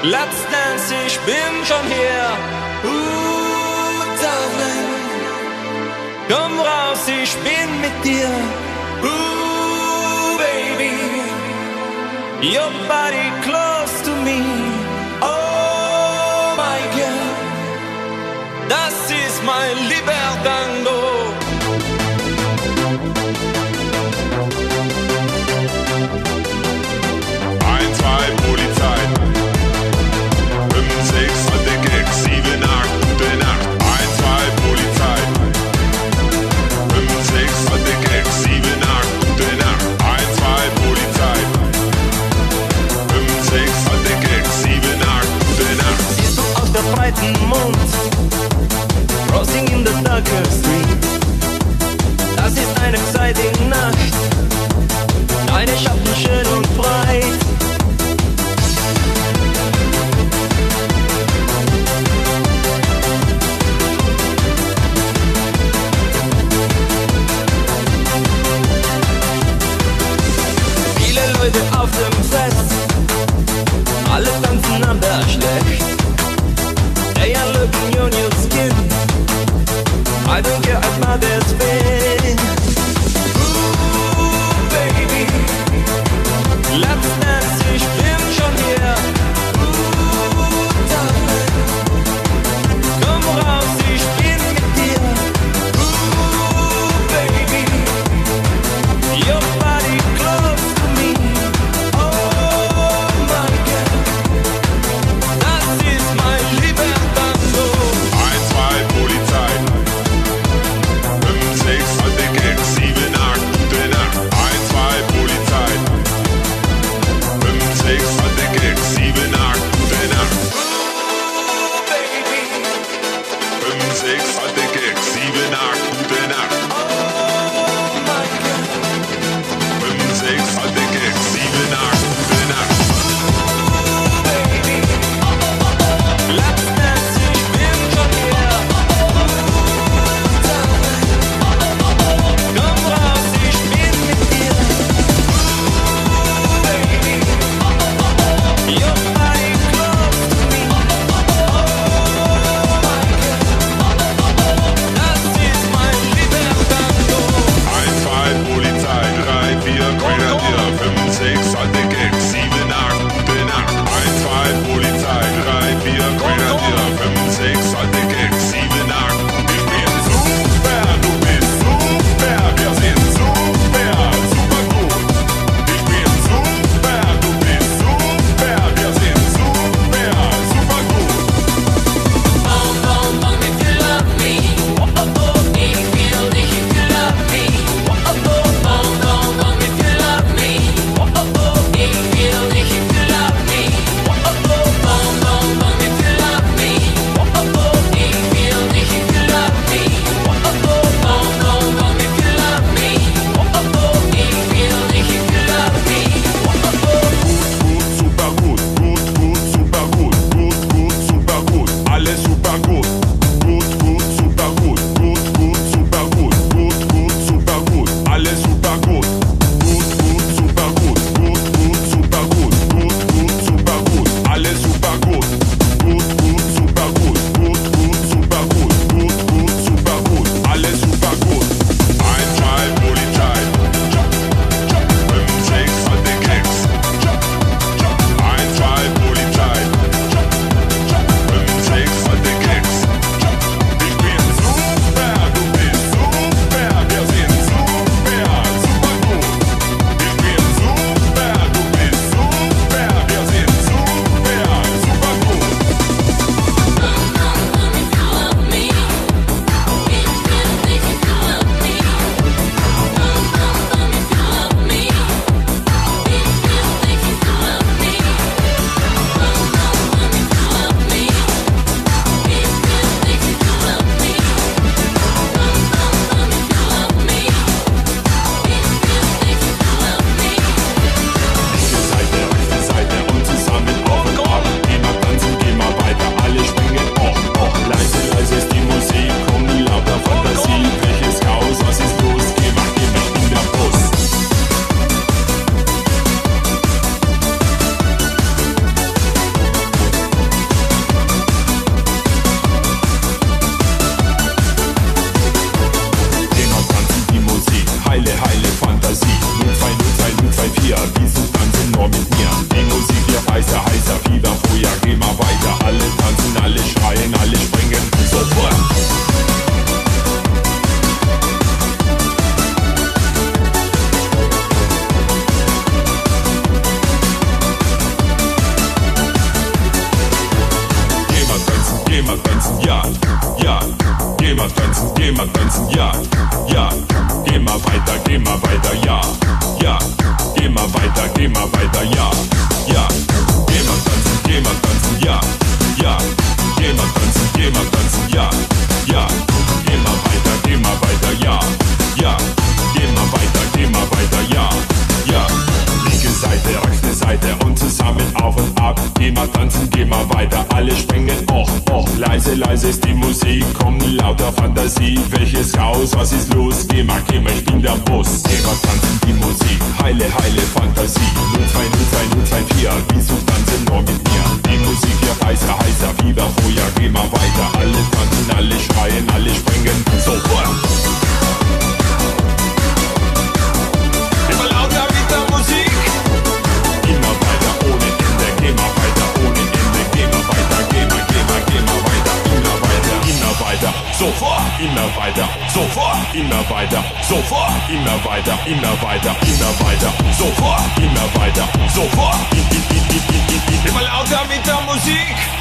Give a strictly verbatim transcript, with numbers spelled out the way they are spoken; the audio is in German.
Let's dance, ich bin schon hier. Ooh, darling, komm raus, ich bin mit dir. Ooh, baby, your body close to me. Oh, my girl, das ist mein Libertango. eins, zwei, Polizei. fünf, sechs, Deck, sieben, acht, gute Nacht. eins, zwei, Polizei. fünf, sechs, Deck, sieben, acht, gute Nacht. eins, zwei, Polizei. fünf, sechs, Deck, sieben, acht, gute Nacht. Siehst du aus der breiten Mond, crossing in the darker street. Das ist eine exciting Nacht, deine Schatten schön und breit. Viele Leute auf dem Fest, alle tanzen am Bergschlecht. They are looking on your skin, I don't care how bad it's been. Ooh, baby, let's dance, ich bin schon hier. Ooh, darling, komm raus, ich bin mit dir. Ooh, baby, your body close to me. Oh, my girl, das mit mir. Die Musik wird heißer, heißer, Fieber, Feuer, geh mal weiter. Alle tanzen, alle schreien, alle springen, sofort. Geh mal tanzen, ja, ja. Geh mal tanzen, geh mal tanzen, ja, ja. Geh mal weiter, geh mal weiter, ja, ja. Geh mal weiter, geh mal weiter, ja, ja. Geh mal tanzen, geh mal tanzen, ja, ja. Geh mal tanzen, geh mal tanzen, ja, ja. Geh mal weiter, geh mal weiter, ja, ja. Geh mal weiter, geh mal weiter, ja, ja. Linke Seite, rechte Seite und zusammen auf und ab. Geh mal tanzen, geh mal weiter, alle springen, och, och. Leise, leise ist die Musik, kommt lauter Fantasie. Welches Haus, was ist los? Geh mal, geh mal, ich bin der Boss. Geh mal tanzen, die Musik, heile, heile Fantasie. null zwei null zwei null zwei vier, wieso tanzen nur mit mir? Die Musik wird heißer, heißer, Fieber, Feuer, geh mal weiter. Alle tanzen, alle schreien, alle springen, sofort. Immer lauter mit der Musik. Immer weiter ohne Ende, geh mal weiter ohne Ende. Geh mal weiter, geh mal, geh mal, geh mal weiter. Immer weiter, immer weiter, sofort. Immer weiter, sofort. Immer weiter, sofort. Immer weiter, immer weiter, immer weiter, sofort. Immer weiter, sofort. Immer lauter mit der Musik.